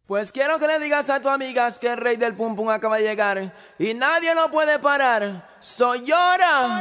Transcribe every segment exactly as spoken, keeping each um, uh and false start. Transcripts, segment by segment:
Pues quiero que le digas a tus amigas que el rey del pum pum acaba de llegar y nadie lo puede parar. Soy Llora,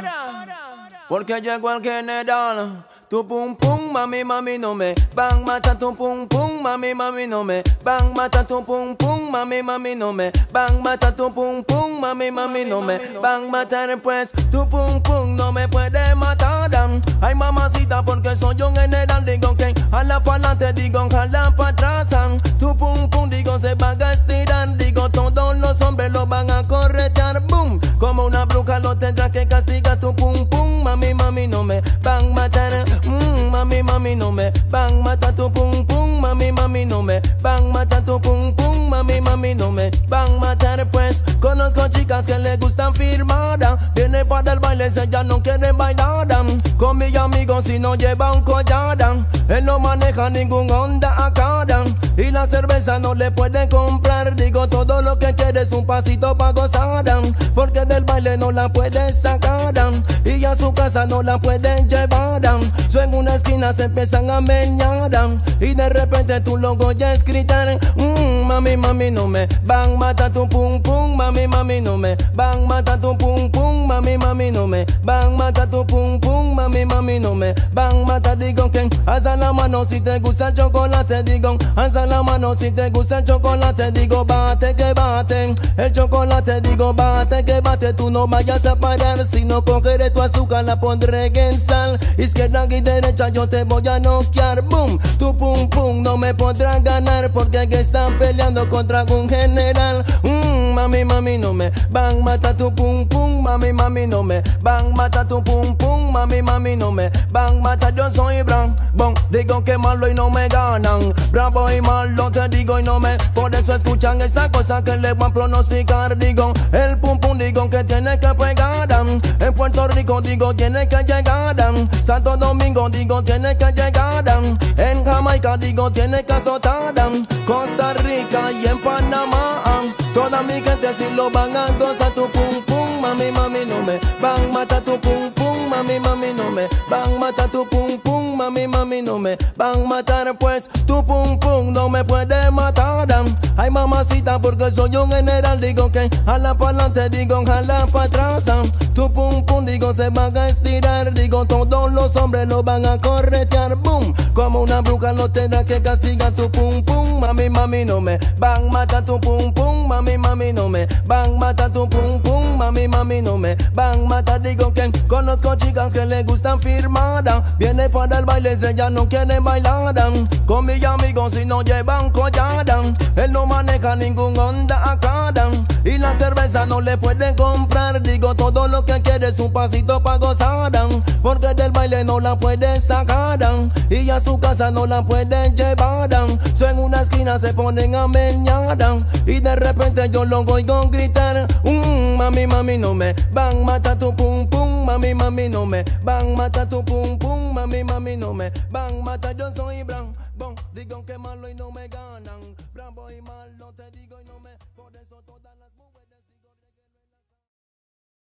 porque llegó el general. Tu pum pum, mami, mami, no me van mata tu pum pum, mami, mami, no me van mata tu pum pum, mami, mami, no me van mata tu pum pum, mami, mami, no me van matar, pues tu pum pum no me puede matar. Ay, mamacita, porque soy un general, digo que jala pa' adelante, digo jala pa' atrás. Tu pum pum, digo se van a estirar, digo todos los hombres lo van a corretear, boom. Como una bruja lo tendrá que castigar tu pum pum, mami, mami, no me van matar. Mm, mami, mami, no me van matar tu pum pum, mami, mami, no me van matar tu pum pum, mami, mami, no me van matar, pues conozco chicas que le gustan firmada, viene para el baile, ella no quiere bailar, con mis amigos si no lleva un collar, él no maneja ningún Honda acá, y la cerveza no le puede comprar, digo todo lo que quiere es un pasito para gozar, porque del baile no la puede sacar, y a su casa no la pueden llevar, en una esquina se empiezan a meñar y de repente tu logo ya es gritar, mmm, mami, mami, no me van matar tu pum pum, mami, mami, no me van matar tu pum pum, mami, mami, no me van matar tu pum pum, mami, mami, no me van matar, digo que alza la mano si te gusta el chocolate, digo alza la mano si te gusta el chocolate, digo bate que bate el chocolate, digo bate que bate, tú no vayas a parar, si no cogeré tu azúcar la pondré en sal, izquierda y derecha yo te voy a noquear, boom, tu pum pum no me podrás ganar, porque aquí están peleando contra un general, mmm, mami, mami, no me van matar tu pum pum, mami, mami, no me van matar tu pum pum, mami, mami, no me van matar, yo soy bravo, bon, digo que malo y no me ganan, bravo y malo te digo y no me, por eso escuchan esa cosa que le van a pronosticar, digo, el pum pum digo que tiene que pegar, en Puerto Rico digo tiene que llegar, Santo Domingo digo tiene que llegar, en Jamaica digo tiene que azotar, Costa Rica y en Panamá, toda mi gente si lo van a gozar tu pum pum, mami, mami, no me van matar tu pum pum, mami, mami, no me van matar tu pum pum, mami, mami, no me van matar, pues tu pum pum no me puede matar. Ay, mamacita, porque soy un general, digo que jala pa' adelante, digo jala pa' atrás, tu pum pum digo se van a estirar, digo todos los hombres lo van a corretear, boom, como una bruja lo tendrá que castigar tu pum pum, mami, mami, no me van matar tu pum pum, mami, mami, no me van matar tu pum pum, mami, mami, no me van matar, digo que conozco chicas que le gustan firmada, viene para el baile, ella no quiere bailar, con mis amigos si no llevan collar, él no maneja ningún Honda acá, y la cerveza no le puede comprar, digo todo lo que quiere es un pasito para gozar, porque del baile no la puede sacar, y a su casa no la pueden llevar, so en una esquina se ponen a meñar, y de repente yo lo oigo gritar, mmm, mami, mami, no me van matar tu pum pum, mami, mami, no me van matar tu pum pum, mami, mami, no me van matar, yo soy bravo, bon, digo que malo y no me ganan, bravo y malo te digo y no me, por eso toda la